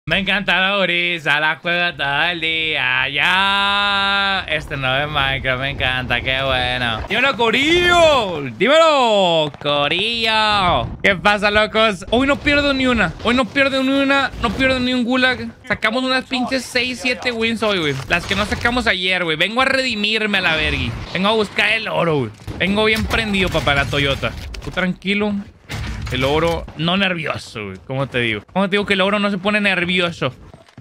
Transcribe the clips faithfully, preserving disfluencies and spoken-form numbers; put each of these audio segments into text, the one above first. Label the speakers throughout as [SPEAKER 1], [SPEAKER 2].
[SPEAKER 1] Me encanta la brisa, la juego todo el día. Ya. Este no es Minecraft, me encanta, qué bueno. Dímelo, Corillo. Dímelo, Corillo. ¿Qué pasa, locos? Hoy no pierdo ni una. Hoy no pierdo ni una. No pierdo ni un gulag. Sacamos unas pinches seis, siete wins hoy, güey. Las que no sacamos ayer, güey. Vengo a redimirme a la vergui. Vengo a buscar el oro, güey. Vengo bien prendido, papá, la Toyota. Tú tranquilo. El oro no nervioso, güey. ¿Cómo te digo? ¿Cómo te digo que el oro no se pone nervioso?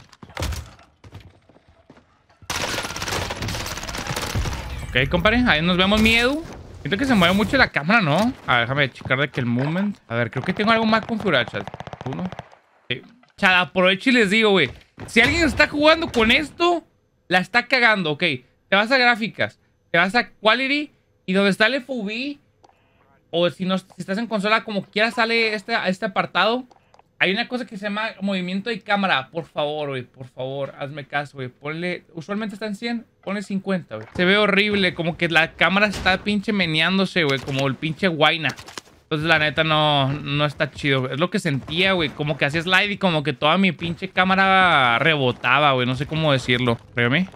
[SPEAKER 1] Ok, compadre. Ahí nos vemos, miedo. Siento que se mueve mucho la cámara, ¿no? A ver, déjame checar de que el movement. A ver, creo que tengo algo más configurado, chat. Uno. Sí. Chat, aprovecho y les digo, güey. Si alguien está jugando con esto, la está cagando, ok. Te vas a gráficas. Te vas a quality. Y donde está el F O V... O si, no, si estás en consola, como quiera sale este, este apartado. Hay una cosa que se llama movimiento de cámara. Por favor, güey, por favor, hazme caso, güey. Ponle, usualmente está en cien, ponle cincuenta, güey. Se ve horrible, como que la cámara está pinche meneándose, güey. Como el pinche guayna. Entonces, la neta, no, no está chido. Es lo que sentía, güey. Como que hacía slide y como que toda mi pinche cámara rebotaba, güey. No sé cómo decirlo. Dígame.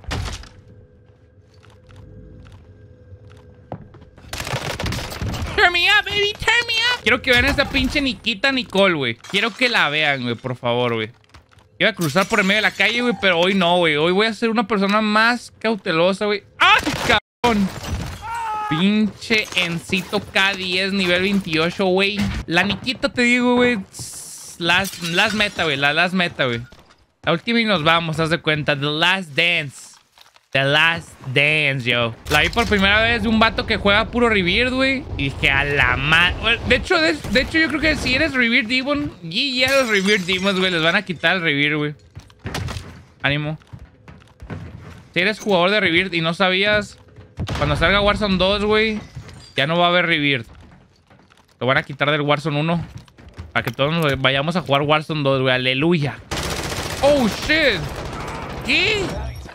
[SPEAKER 1] Turn me up, baby, turn me up. Quiero que vean a esta pinche Nikita Nicole, güey. Quiero que la vean, güey, por favor, güey. Iba a cruzar por el medio de la calle, güey, pero hoy no, güey. Hoy voy a ser una persona más cautelosa, güey. ¡Ay, cabrón! Pinche Encito K diez, nivel veintiocho, güey. La Nikita, te digo, güey. Last, last meta, güey. La last meta, güey. La última y nos vamos, haz de cuenta. The Last Dance. The Last Dance, yo. La vi por primera vez de un vato que juega puro Revered, güey. Y dije, a la madre. De hecho, de, de hecho, yo creo que si eres Revered Demon, y ya los Revered Demons, güey, les van a quitar el Revered, güey. Ánimo. Si eres jugador de Revered y no sabías, cuando salga Warzone dos, güey, ya no va a haber Revered. Lo van a quitar del Warzone uno. Para que todos nos vayamos a jugar Warzone dos, güey. Aleluya. Oh, shit. ¿Qué?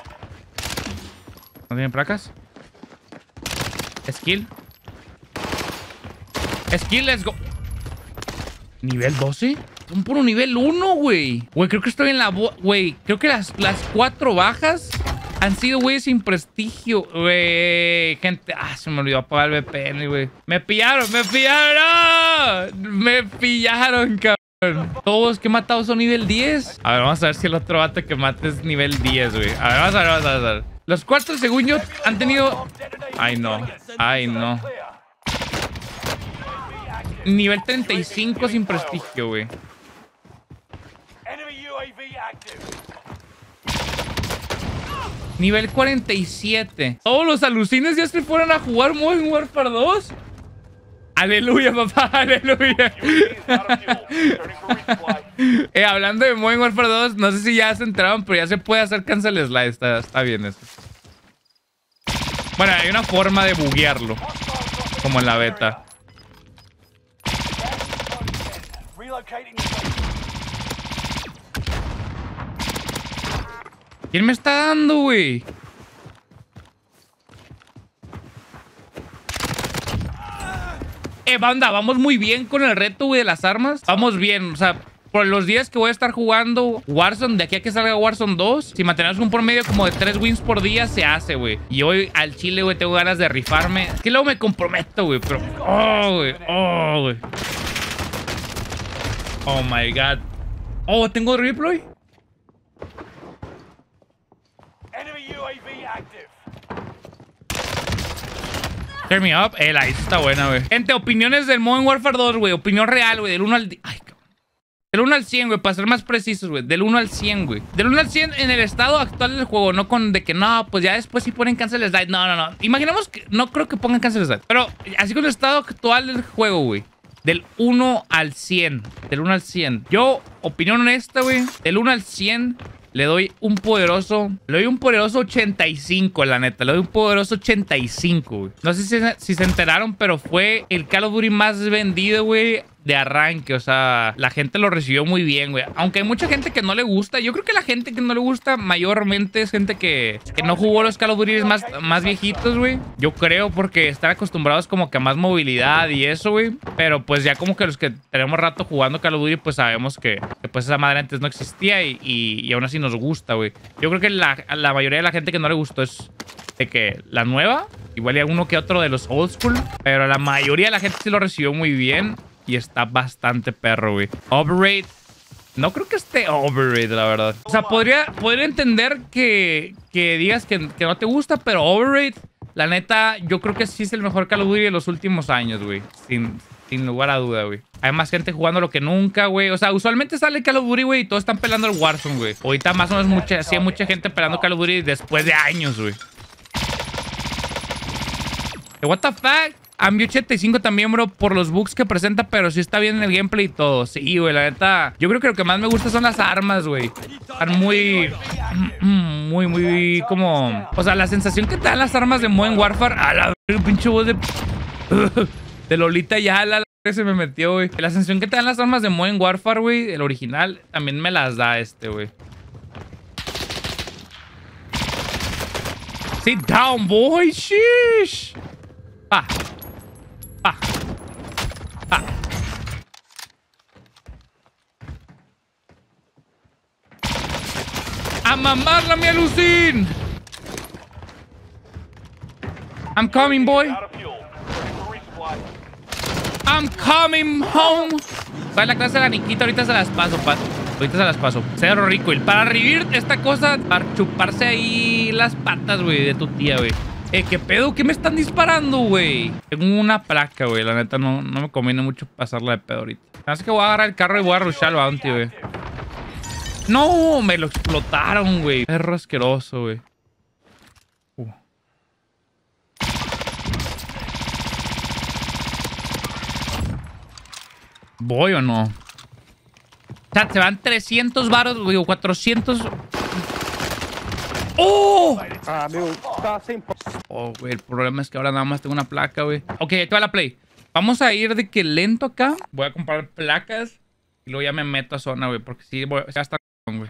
[SPEAKER 1] ¿No tienen placas? Skill. Skill, let's go. ¿Nivel doce? Son puro nivel uno, güey. Güey, creo que estoy en la... Güey, creo que las, las cuatro bajas han sido, güey, sin prestigio. Güey, gente... Ah, se me olvidó apagar el V P N, güey. Me pillaron, me pillaron. Me pillaron, cabrón. Todos que he matado son nivel diez. A ver, vamos a ver si el otro vato que mate es nivel diez, güey. A ver, vamos a ver, vamos a ver. Los cuartos, según yo, han tenido... Ay, no. Ay, no. Nivel treinta y cinco sin prestigio, güey. Nivel cuarenta y siete. Todos los alucines ya se fueron a jugar Modern Warfare dos. Aleluya, papá, aleluya. eh, hablando de Modern Warfare dos, no sé si ya se enteraron, pero ya se puede hacer cancel slide. Está, está bien eso. Bueno, hay una forma de buguearlo, como en la beta. ¿Quién me está dando, güey? Eh, banda, vamos muy bien con el reto, güey, de las armas. Vamos bien, o sea, por los días que voy a estar jugando Warzone, de aquí a que salga Warzone dos, si mantenemos un promedio como de tres wins por día, se hace, güey. Y hoy al chile, güey, tengo ganas de rifarme. Es que luego me comprometo, güey, pero... Oh, güey, oh, güey. Oh, my God. Oh, ¿tengo replay? Turn me up. Eh, la hizo está buena, güey. Gente, opiniones del Modern Warfare dos, güey. Opinión real, güey. Del uno al... Ay, cabrón. Del uno al cien, güey. Para ser más precisos, güey. Del uno al cien, güey. Del uno al cien en el estado actual del juego. No con de que no, pues ya después sí ponen cancel slide. No, no, no. Imaginemos que... No creo que pongan cancel slide. Pero así con el estado actual del juego, güey. Del uno al cien. Del uno al cien. Yo, opinión honesta, güey. Del uno al cien... Le doy un poderoso... Le doy un poderoso ochenta y cinco, la neta. Le doy un poderoso ochenta y cinco, güey. No sé si, si se enteraron, pero fue el Call of Duty más vendido, güey, de arranque. O sea, la gente lo recibió muy bien, güey. Aunque hay mucha gente que no le gusta. Yo creo que la gente que no le gusta mayormente es gente que, que no jugó los Call of Duty más, más viejitos, güey. Yo creo porque están acostumbrados como que a más movilidad y eso, güey. Pero pues ya como que los que tenemos rato jugando Call of Duty, pues sabemos que, que pues esa madre antes no existía y, y, y aún así nos gusta, güey. Yo creo que la, la mayoría de la gente que no le gustó es de que la nueva, igual hay uno que otro de los old school, pero la mayoría de la gente sí lo recibió muy bien y está bastante perro, güey. Overrated. No creo que esté overrated, la verdad. O sea, podría, podría entender que, que digas que, que no te gusta, pero overrated, la neta, yo creo que sí es el mejor Call of Duty de los últimos años, güey. Sin, sin lugar a duda, güey. Hay más gente jugando lo que nunca, güey. O sea, usualmente sale Call of Duty, güey, y todos están pelando el Warzone, güey. Ahorita más o menos mucha, sí hay mucha gente pelando Call of Duty después de años, güey. What the fuck? Ambi ochenta y cinco también, bro, por los bugs que presenta, pero sí está bien en el gameplay y todo. Sí, güey, la neta. Yo creo que lo que más me gusta son las armas, güey. Están muy... Muy, muy... como... O sea, la sensación que te dan las armas de Modern Warfare... A la... pinche voz de... de Lolita ya, la... que se me metió, güey. La sensación que te dan las armas de Modern Warfare, güey, el original, también me las da este, güey. Sit down, boy. Sheesh. Pa. Pa. Pa. A mamarla, mi alucín. I'm coming, boy. I'm coming home. ¿Sabes la clase de la Nikita? Ahorita se las paso, pato. Ahorita se las paso. Cero rico. Y para revivir esta cosa, para chuparse ahí las patas, güey, de tu tía, güey. Eh, ¿qué pedo? ¿Qué me están disparando, güey? Tengo una placa, güey. La neta, no, no me conviene mucho pasarla de pedo ahorita. Así que voy a agarrar el carro y voy a rushar al bounty, güey. No, me lo explotaron, güey. Perro asqueroso, güey. Uh. ¿Voy o no? O sea, se van trescientos varos, güey, o cuatrocientos... ¡Oh!
[SPEAKER 2] Ah, meu, tá sem...
[SPEAKER 1] Oh, güey, el problema es que ahora nada más tengo una placa, güey. Ok, ahí te va la play. Vamos a ir de que lento acá. Voy a comprar placas y luego ya me meto a zona, güey, porque sí, voy a estar, güey.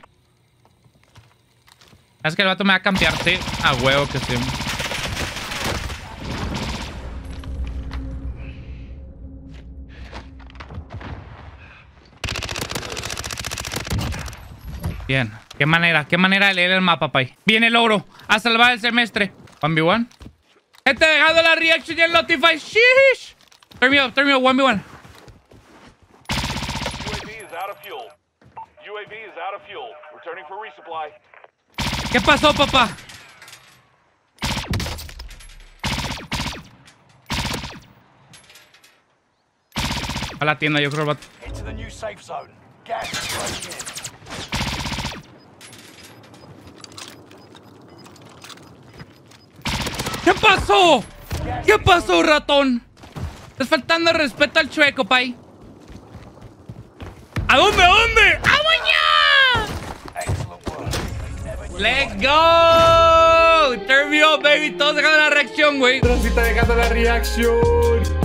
[SPEAKER 1] Es que el vato me va a campear, sí. A huevo que sí. Bien. Qué manera, qué manera de leer el mapa, pay. Viene el oro a salvar el semestre. uno ve uno. Gente, dejando la reaction y el notify. Sheesh. Turn me up, turn me up, uno ve uno. ¿Qué pasó, papá? A la tienda, yo creo el vato. ¿Qué pasó? ¿Qué pasó, ratón? Estás faltando el respeto al chueco, pay. ¿A dónde? ¿A dónde? ¡A mañana! ¡Let's go! Turn me up, baby. Todos dejando la reacción, güey.
[SPEAKER 2] Pero si está dejando la reacción.